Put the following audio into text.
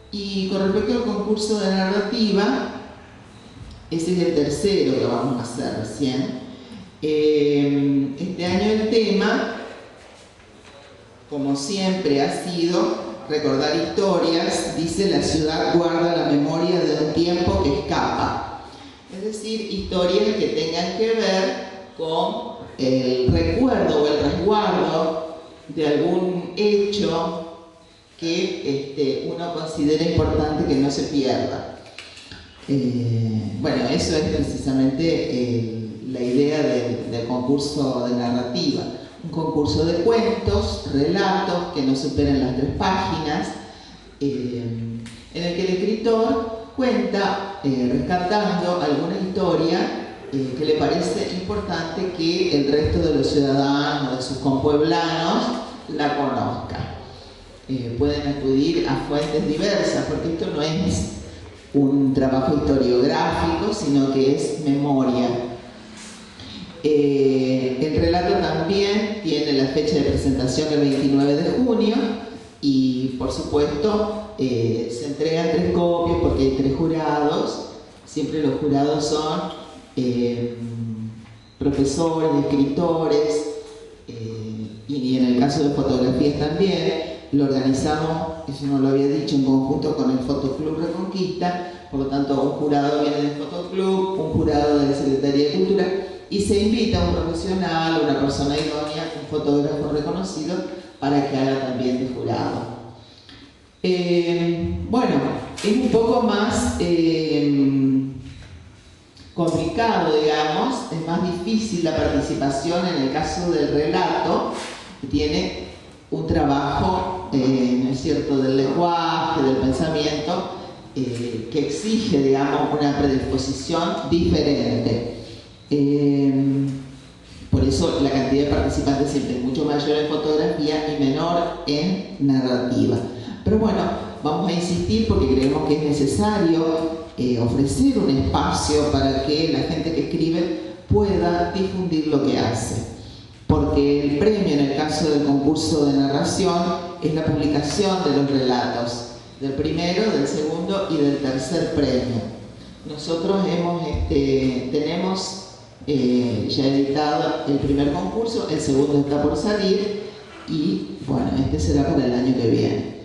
Y con respecto al concurso de narrativa, ese es el tercero que vamos a hacer recién. Este año el tema, como siempre ha sido, recordar historias. Dice: la ciudad guarda la memoria de un tiempo que escapa. Es decir, historias que tengan que ver con el recuerdo o el resguardo de algún hecho que uno considera importante que no se pierda. Bueno, eso es precisamente la idea del concurso de narrativa. Un concurso de cuentos, relatos que no superen las 3 páginas, en el que el escritor cuenta, rescatando alguna historia que le parece importante que el resto de los ciudadanos, de sus compueblanos, la conozca. Pueden acudir a fuentes diversas, porque esto no es un trabajo historiográfico, sino que es memoria. El relato también tiene la fecha de presentación el 29 de junio y, por supuesto, se entregan 3 copias porque hay 3 jurados. Siempre los jurados son profesores, escritores, y en el caso de fotografías también. Lo organizamos, eso no lo había dicho, en conjunto con el Fotoclub Reconquista. Por lo tanto, un jurado viene del Fotoclub, un jurado de la Secretaría de Cultura, y se invita a un profesional, una persona idónea, un fotógrafo reconocido, para que haga también de jurado. Bueno, es un poco más complicado, digamos, es más difícil la participación en el caso del relato, que tiene un trabajo, ¿no es cierto?, del lenguaje, del pensamiento, que exige, digamos, una predisposición diferente. Por eso la cantidad de participantes siempre es mucho mayor en fotografía y menor en narrativa. Pero bueno, vamos a insistir porque creemos que es necesario ofrecer un espacio para que la gente que escribe pueda difundir lo que hace. Porque el premio en el caso del concurso de narración es la publicación de los relatos, del primero, del segundo y del tercer premio. Nosotros tenemos ya editado el primer concurso, el segundo está por salir y bueno, este será para el año que viene.